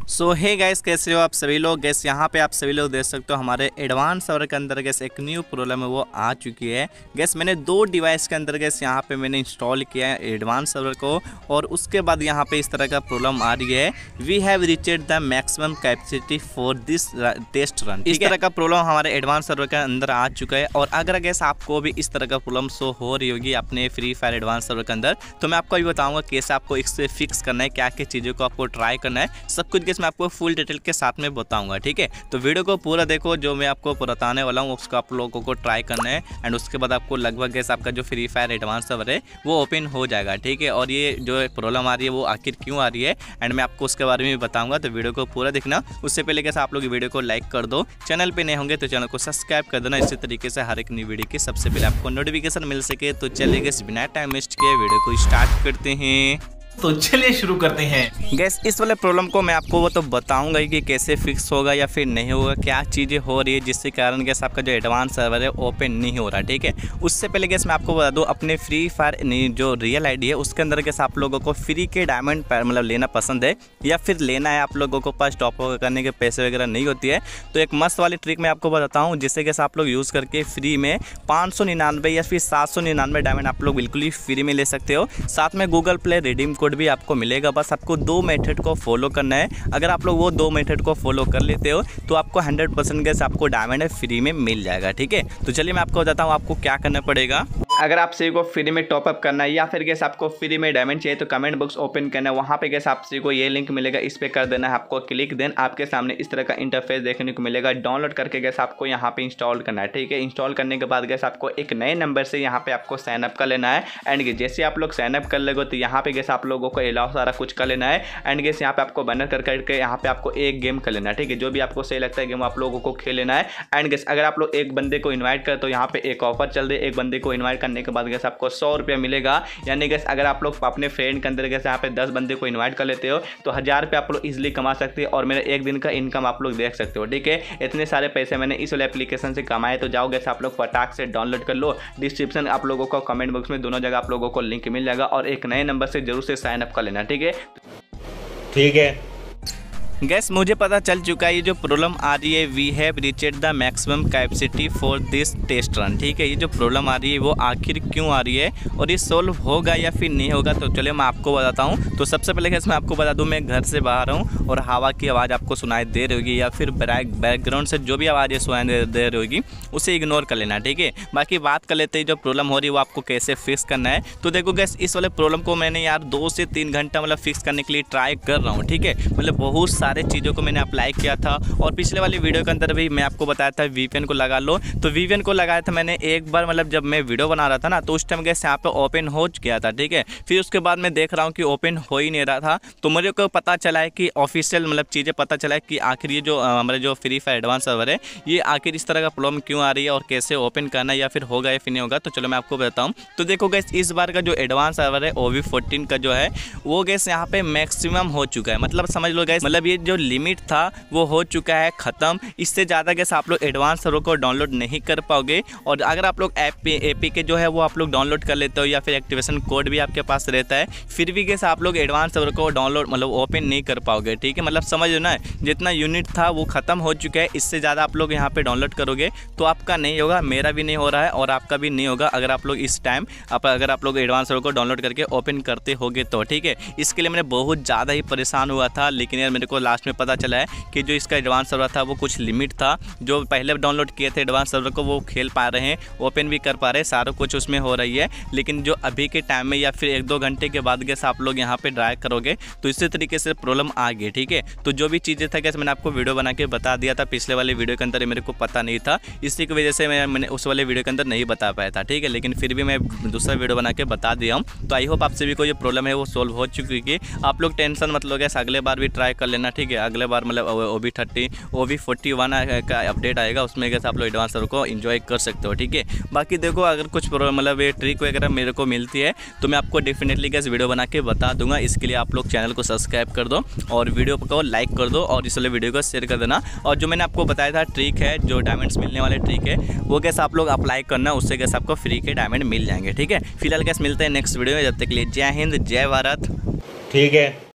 सो hey guys, कैसे हो आप सभी लोग। गैस यहाँ पे आप सभी लोग देख सकते हो हमारे एडवांस सर्वर के अंदर गैस एक न्यू प्रॉब्लम है वो आ चुकी है। गैस मैंने 2 डिवाइस के अंदर गैस यहाँ पे मैंने इंस्टॉल किया है एडवांस सर्वर को, और उसके बाद यहाँ पे इस तरह का प्रॉब्लम आ रही है। We have reached the maximum capacity for this test run. इस तरह का प्रॉब्लम हमारे एडवांस सर्वर के अंदर आ चुका है। और अगर गैस आपको भी इस तरह का प्रॉब्लम शो हो रही होगी अपने फ्री फायर एडवांस सर्वर के अंदर, तो मैं आपको अभी बताऊंगा कैसे आपको इससे फिक्स करना है, क्या क्या चीज़ों को आपको ट्राई करना है, सब कुछ मैं आपको फुल डिटेल के साथ में बताऊंगा। ठीक है, तो वीडियो को पूरा देखो। जो मैं आपको बताने वाला हूँ उसको आप लोगों को ट्राई करना है, एंड उसके बाद आपको लगभग गैस आपका जो फ्री फायर एडवांस सर्वर है वो ओपन हो जाएगा। ठीक है, और ये जो प्रॉब्लम आ रही है वो आखिर क्यों आ रही है, एंड मैं आपको उसके बारे में भी बताऊंगा। तो वीडियो को पूरा देखना। उससे पहले कैसे आप लोग वीडियो को लाइक कर दो, चैनल पे नए होंगे तो चैनल को सब्सक्राइब कर देना। इसी तरीके से हर एक नई वीडियो की सबसे पहले आपको नोटिफिकेशन मिल सके। तो चलिए गैस बिना टाइम वेस्ट किए वीडियो को स्टार्ट करते हैं। तो चलिए शुरू करते हैं। गैस इस वाले प्रॉब्लम को मैं आपको वो तो बताऊंगा कि कैसे फिक्स होगा या फिर नहीं होगा, क्या चीज़ें हो रही है जिसके कारण गैस आपका जो एडवांस सर्वर है ओपन नहीं हो रहा। ठीक है, उससे पहले गैस मैं आपको बता दूं, अपने फ्री फायर जो रियल आईडी है उसके अंदर गैस आप लोगों को फ्री के डायमंड मतलब लेना पसंद है या फिर लेना है, आप लोगों को पास टॉप अप करने के पैसे वगैरह नहीं होती है, तो एक मस्त वाली ट्रिक मैं आपको बताता हूँ जिससे गैस आप लोग यूज़ करके फ्री में 599 या फिर 799 डायमंड आप लोग बिल्कुल ही फ्री में ले सकते हो। साथ में गूगल प्ले रिडीम कोड भी आपको मिलेगा। बस आपको 2 मेथड को फॉलो करना है। अगर आप लोग वो 2 मेथड को फॉलो कर लेते हो तो आपको 100% गैस आपको डायमंड फ्री में मिल जाएगा। ठीक है, तो चलिए मैं आपको बताता हूँ आपको क्या करना पड़ेगा। अगर आप सभी को फ्री में टॉपअप करना है या फिर गैस आपको फ्री में डायमंड चाहिए तो कमेंट बॉक्स ओपन करना है, वहाँ पे गैस आप सभी को ये लिंक मिलेगा, इस पे कर देना है आपको क्लिक। देन आपके सामने इस तरह का इंटरफेस देखने को मिलेगा। डाउनलोड करके गैस आपको यहाँ पे इंस्टॉल करना है। ठीक है, इंस्टॉल करने के बाद गैस आपको एक नए नंबर से यहाँ पे आपको साइन अप कर लेना है। एंड जैसे आप लोग साइन अप कर लोगे तो यहाँ पे गैस आप लोगों को अलाउ सारा कुछ कर लेना है। एंड गैस यहाँ पे आपको बनर करके यहाँ पे आपको एक गेम कर लेना है। ठीक है, जो भी आपको सही लगता है गेम आप लोगों को खेल लेना है। एंड गैस अगर आप लोग एक बंदे को इन्वाइट कर तो यहाँ पे एक ऑफर चल रही है। एक बंदे को इन्वाइट करने के बाद गैस आपको 100 रुपया मिलेगा। यानी गैस अगर आप लोग अपने फ्रेंड के अंदर गैस यहाँ पे 10 बंदे को इन्वाइट कर लेते हो तो 1000 रुपये आप लोग इजीली कमा सकते हो, और मेरा एक दिन का इनकम आप लोग देख सकते हो। ठीक है, इतने सारे पैसे मैंने इस वाले एप्लीकेशन से कमाए। तो जाओ गैस आप लोग फटाक से डाउनलोड कर लो। डिस्क्रिप्शन आप लोगों को कमेंट बॉक्स में दोनों जगह आप लोगों को लिंक मिल जाएगा, और एक नए नंबर से जरूर से साइन अप कर लेना। ठीक है गैस मुझे पता चल चुका है ये जो प्रॉब्लम आ रही है, we have reached the maximum capacity for this test run. ठीक है, ये जो प्रॉब्लम आ रही है वो आखिर क्यों आ रही है और ये सोल्व होगा या फिर नहीं होगा, तो चलिए मैं आपको बताता हूँ। तो सबसे पहले गैस मैं आपको बता दूँ, मैं घर से बाहर हूँ और हवा की आवाज़ आपको सुनाई दे रही होगी या फिर बैकग्राउंड से जो भी आवाज़ें सुनाई दे रही होगी उसे इग्नोर कर लेना। ठीक है, बाकी बात कर लेते हैं जो प्रॉब्लम हो रही है वो आपको कैसे फिक्स करना है। तो देखो गैस इस वाले प्रॉब्लम को मैंने यार 2 से 3 घंटा मतलब फिक्स करने के लिए ट्राई कर रहा हूँ। ठीक है, मतलब बहुत सारे चीज़ों को मैंने अप्लाई किया था, और पिछले वाली वीडियो के अंदर भी मैं आपको बताया था VPN को लगा लो। तो VPN को लगाया था मैंने एक बार, मतलब जब मैं वीडियो बना रहा था ना तो उस टाइम गैस यहाँ पे ओपन हो गया था। ठीक है, फिर उसके बाद मैं देख रहा हूँ कि ओपन हो ही नहीं रहा था। तो मुझे को पता चला है कि ऑफिशियल मतलब चीज़ें पता चला है कि आखिर ये जो हमारे जो फ्री फायर एडवांस सर्वर है ये आखिर इस तरह का प्रॉब्लम क्यों आ रही है और कैसे ओपन करना है या फिर होगा या फिर नहीं होगा। तो चलो मैं आपको बताता हूँ। तो देखो गैस इस बार का जो एडवांस सर्वर है OV14 का जो है वो गैस यहाँ पे मैक्सिमम हो चुका है। मतलब समझ लो गैस, मतलब ये जो लिमिट था वो हो चुका है ख़त्म। इससे ज़्यादा गैस आप लोग एडवांस सर्वर को डाउनलोड नहीं कर पाओगे। और अगर आप लोग APK जो है वो आप लोग डाउनलोड कर लेते हो या फिर एक्टिवेशन कोड भी आपके पास रहता है, फिर भी गैस आप लोग एडवांस सर्वर को डाउनलोड मतलब ओपन नहीं कर पाओगे। ठीक है, मतलब समझ लो ना, जितना यूनिट था वो ख़त्म हो चुका है। इससे ज़्यादा आप लोग यहाँ पर डाउनलोड करोगे तो आपका नहीं होगा, मेरा भी नहीं हो रहा है और आपका भी नहीं होगा अगर आप लोग इस टाइम अगर आप लोग एडवांस सर्वर को डाउनलोड करके ओपन करते होगे तो। ठीक है, इसके लिए मैंने बहुत ज़्यादा ही परेशान हुआ था, लेकिन यार मेरे को लास्ट में पता चला है कि जो इसका एडवांस सर्वर था वो कुछ लिमिट था। जो पहले डाउनलोड किए थे एडवांस सर्वर को वो खेल पा रहे हैं, ओपन भी कर पा रहे हैं, सारा कुछ उसमें हो रही है। लेकिन जो अभी के टाइम में या फिर 1-2 घंटे के बाद गैस आप लोग यहाँ पे ट्राई करोगे तो इसी तरीके से प्रॉब्लम आ गई। ठीक है, तो जो भी चीज़ें था गैस मैंने आपको वीडियो बना के बता दिया था। पिछले वाले वीडियो के अंदर मेरे को पता नहीं था, इसी की वजह से मैंने उस वाले वीडियो के अंदर नहीं बता पाया था। ठीक है, लेकिन फिर भी मैं दूसरा वीडियो बना के बता दिया हूँ। तो आई होप आप सभी को ये प्रॉब्लम है वो सोल्व हो चुकी है। आप लोग टेंशन मत लो गैस, अगले बार भी ट्राई कर लेना। ठीक है, अगले बार मतलब OV41 का अपडेट आएगा, उसमें गैस आप लोग एडवांस सर्वर को एंजॉय कर सकते हो। ठीक है, बाकी देखो अगर कुछ मतलब ये ट्रिक वगैरह मेरे को मिलती है तो मैं आपको डेफिनेटली गैस वीडियो बना के बता दूंगा। इसके लिए आप लोग चैनल को सब्सक्राइब कर दो और वीडियो को लाइक कर दो और इस वाले वीडियो को शेयर कर देना। और जो मैंने आपको बताया था ट्रिक है, जो डायमंड्स मिलने वाले ट्रिक है, वो गैस आप लोग अप्लाई करना, उससे गैस आपको फ्री के डायमंड मिल जाएंगे। ठीक है, फिलहाल गैस मिलते हैं नेक्स्ट वीडियो में, जब तक के लिए जय हिंद जय भारत। ठीक है।